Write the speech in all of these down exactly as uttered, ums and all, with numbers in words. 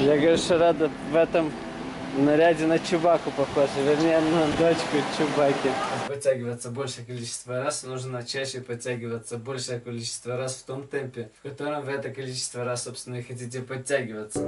Я говорю, что Рада в этом наряде на Чубаку похожа, вернее, на дочку Чубаки. Подтягиваться большее количество раз, нужно чаще подтягиваться большее количество раз в том темпе, в котором вы это количество раз, собственно, и хотите подтягиваться.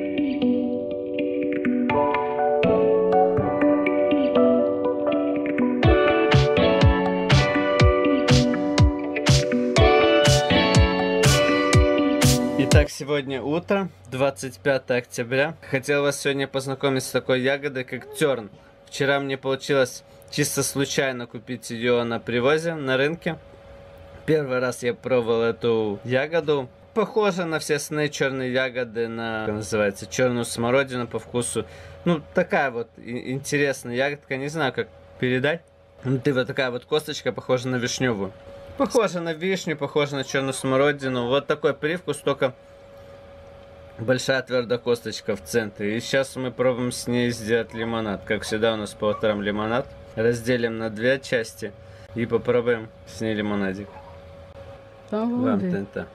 Итак, сегодня утро, двадцать пятое октября. Хотел вас сегодня познакомить с такой ягодой, как терн. Вчера мне получилось чисто случайно купить ее на привозе, на рынке. Первый раз я пробовал эту ягоду. Похожа на все остальные черные ягоды, на, как называется, черную смородину по вкусу. Ну, такая вот интересная ягодка, не знаю, как передать. Внутри вот такая вот косточка, похожа на вишневую. Похоже на вишню, похоже на черную смородину. Вот такой привкус, только большая твердая косточка в центре. И сейчас мы пробуем с ней сделать лимонад. Как всегда у нас по утрам лимонад. Разделим на две части и попробуем с ней лимонадик. Вам тента.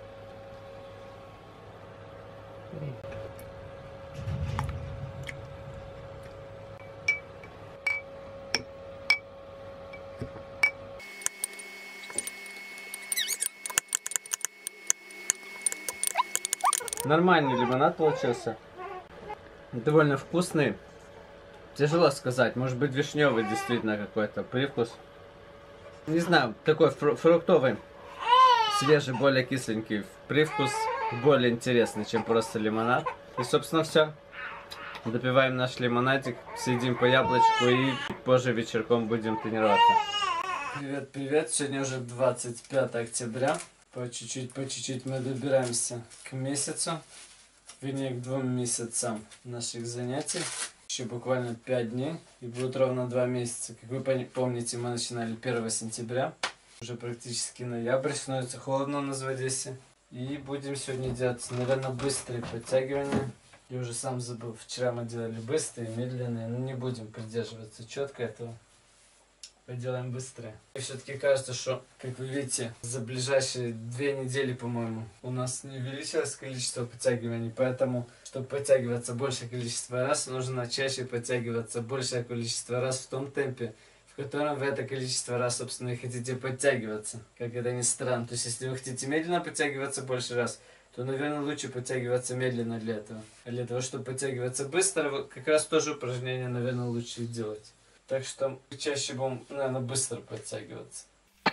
Нормальный лимонад получился. Довольно вкусный. Тяжело сказать. Может быть, вишневый действительно какой-то привкус. Не знаю, такой фру фруктовый. Свежий, более кисленький. Привкус более интересный, чем просто лимонад. И, собственно, все. Допиваем наш лимонадик. Съедим по яблочку и позже вечерком будем тренироваться. Привет, привет. Сегодня уже двадцать пятое октября. По чуть-чуть, по чуть-чуть мы добираемся к месяцу, вернее к двум месяцам наших занятий. Еще буквально пять дней и будет ровно два месяца. Как вы помните, мы начинали первого сентября. Уже практически ноябрь, становится холодно у нас в Одессе. И будем сегодня делать, наверное, быстрые подтягивания. Я уже сам забыл, вчера мы делали быстрые, медленные, но не будем придерживаться четко этого. Поделаем быстрее. И все-таки кажется, что, как вы видите, за ближайшие две недели, по-моему, у нас не увеличилось количество подтягиваний, поэтому, чтобы подтягиваться большее количество раз, нужно чаще подтягиваться большее количество раз в том темпе, в котором вы это количество раз, собственно, и хотите подтягиваться. Как это ни странно. То есть, если вы хотите медленно подтягиваться больше раз, то, наверное, лучше подтягиваться медленно для этого. А для того, чтобы подтягиваться быстро, как раз тоже упражнение, наверное, лучше делать. Так что чаще будем, наверное, быстро подтягиваться.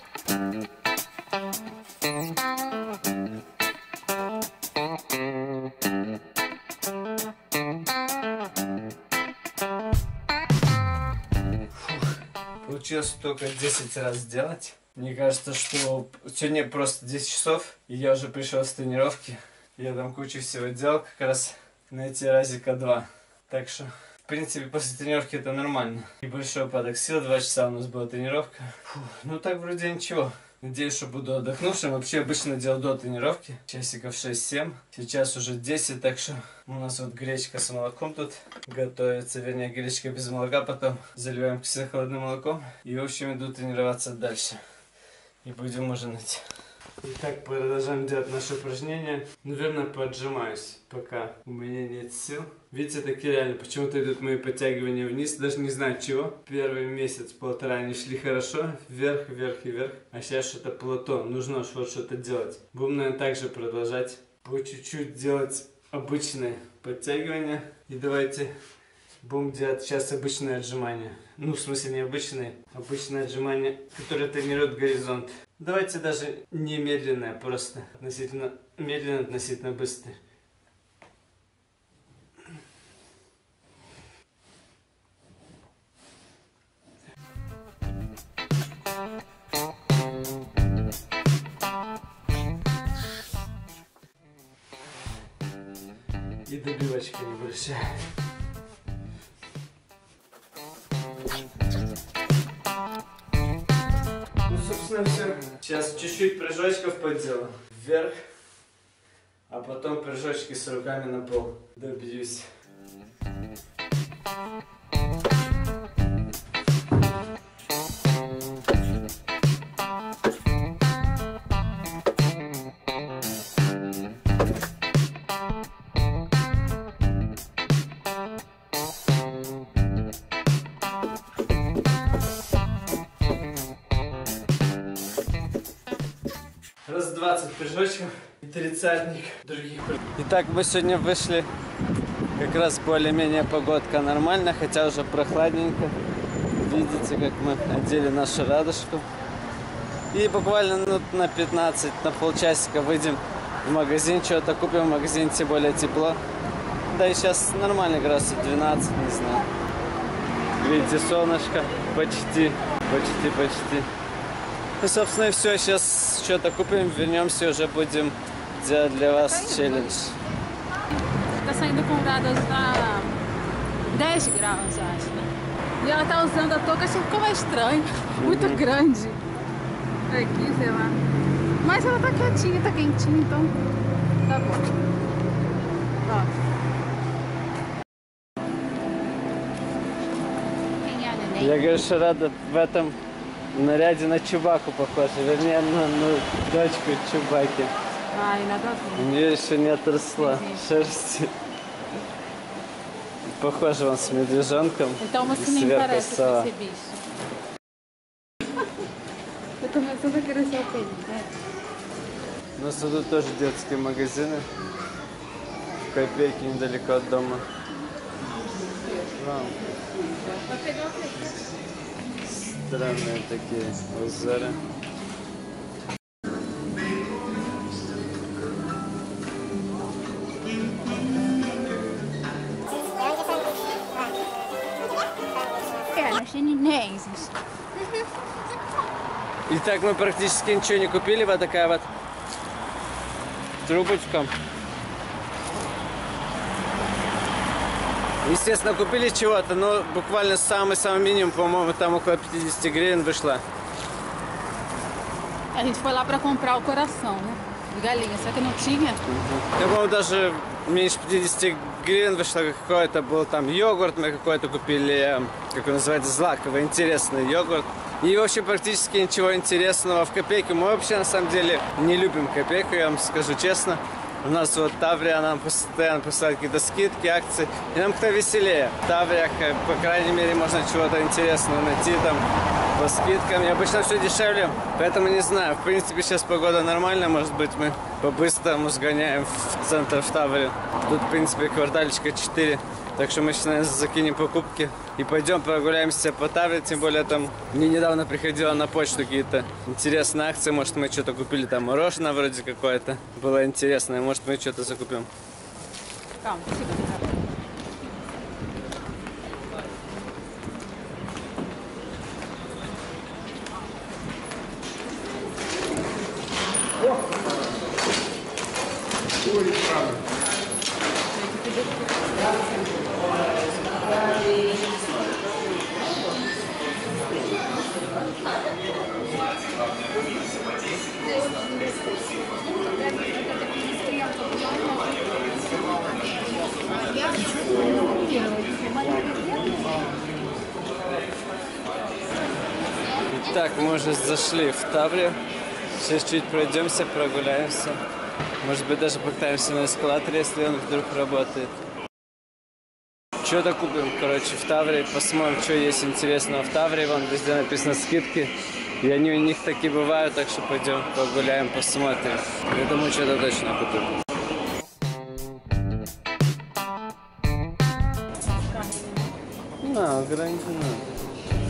Фух. Получилось только десять раз сделать. Мне кажется, что сегодня просто десять часов, и я уже пришел с тренировки. Я там кучу всего делал, как раз на эти разика два. Так что... В принципе, после тренировки это нормально. Небольшой упадок сил, два часа у нас была тренировка. Фу, ну так вроде ничего. Надеюсь, что буду отдохнувшим. Вообще обычно делал до тренировки. Часиков шесть-семь. Сейчас уже десять, так что у нас вот гречка с молоком тут готовится. Вернее, гречка без молока. Потом заливаем все холодным молоком. И, в общем, иду тренироваться дальше. И будем ужинать. Итак, продолжаем делать наше упражнение. Наверное, поотжимаюсь, пока у меня нет сил. Видите, такие реально, почему-то идут мои подтягивания вниз, даже не знаю чего. Первый месяц, полтора, они шли хорошо, вверх, вверх и вверх. А сейчас что-то плато, нужно вот что-то делать. Будем, наверное, также продолжать по чуть-чуть делать обычные подтягивания. И давайте будем делать сейчас обычные отжимания. Ну, в смысле, не обычные, обычные отжимания, которые тренируют горизонт. Давайте даже не медленное, просто относительно медленно, относительно быстро. И добивочка небольшая. Собственно, все. Сейчас чуть-чуть прыжочков поделаю. Вверх. А потом прыжочки с руками на пол. Добьюсь. двадцать пирожочков и тридцатник других. Итак, мы сегодня вышли, как раз более-менее погодка нормальная, хотя уже прохладненько. Видите, как мы одели нашу радужку. И буквально минут на пятнадцать, на полчасика выйдем в магазин, что-то купим в магазине, тем более тепло. Да и сейчас нормально, градусов двенадцать, не знаю. Видите, солнышко почти, почти, почти. Ну, собственно, и все. Сейчас что-то купим, вернемся и уже будем делать для вас челлендж. Tá saindo com gradas a dez graus, acho, né? E ela tá usando a touca, acho que ficou mais estranho. Muito uhum. grande. Aqui, sei lá. Mas ela tá quietinha, tá quentinha, então tá bom. Ó. Я говорю, что рада в этом наряде на Чубаку похожа, вернее, на, на дочку Чубаки. Ai, nada a ver. У нее еще не отросла шерсти. Похоже он с медвежонком. Então você nem parece com esse bicho. Eu tô começando a querer ser o pelinho, né? У нас тут тоже детские магазины. В Копейке, недалеко от дома. Вау. Странные такие узоры. Итак, мы практически ничего не купили. Вот такая вот трубочка. Естественно, купили чего-то, но буквально самый-самый минимум, по-моему, там около пятидесяти гривен вышло. A gente foi lá pra comprar o coração, né? De galinha, só que não tinha. Я, по-моему, даже меньше пятидесяти гривен вышло какой-то, был там йогурт, мы какой-то купили, как он называется, злаковый, интересный йогурт. И вообще практически ничего интересного в Копейке. Мы вообще на самом деле не любим Копейку, я вам скажу честно. У нас вот Таврия нам постоянно посылает какие-то скидки, акции. И нам кто веселее. В Тавриях, по крайней мере, можно чего-то интересного найти там по скидкам. И обычно все дешевле, поэтому не знаю. В принципе, сейчас погода нормальная. Может быть, мы по-быстрому сгоняем в центр, в Таврию. Тут, в принципе, квартальчика четыре. Так что мы сейчас, наверное, закинем покупки и пойдем прогуляемся по Таврии. Тем более там мне недавно приходило на почту какие-то интересные акции. Может, мы что-то купили, там мороженое вроде какое-то. Было интересное. Может, мы что-то закупим. Calma, Итак, мы уже зашли в Таврию. Сейчас чуть пройдемся, прогуляемся. Может быть, даже покатаемся на эскалаторе, если он вдруг работает. Что-то купим, короче, в Таврии. Посмотрим, что есть интересного в Таврии. Вон везде написано скидки. И они у них такие бывают, так что пойдем погуляем, посмотрим. Я думаю, что-то точно купим. Não, grande não.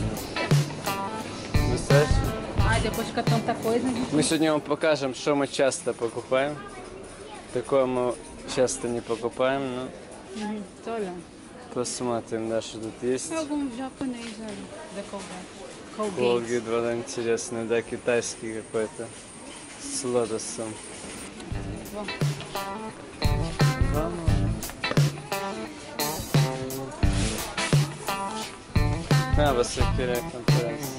Ai, depois fica tanta coisa. Мы сегодня вам покажем, что мы часто покупаем. Такое мы часто не покупаем, но Olha. посмотрим, да, что тут есть. Algum japonês ali, da Colgate. Colgate, вода интересная, да, китайский какой-то. С лотосом. Ah, você querer comprar.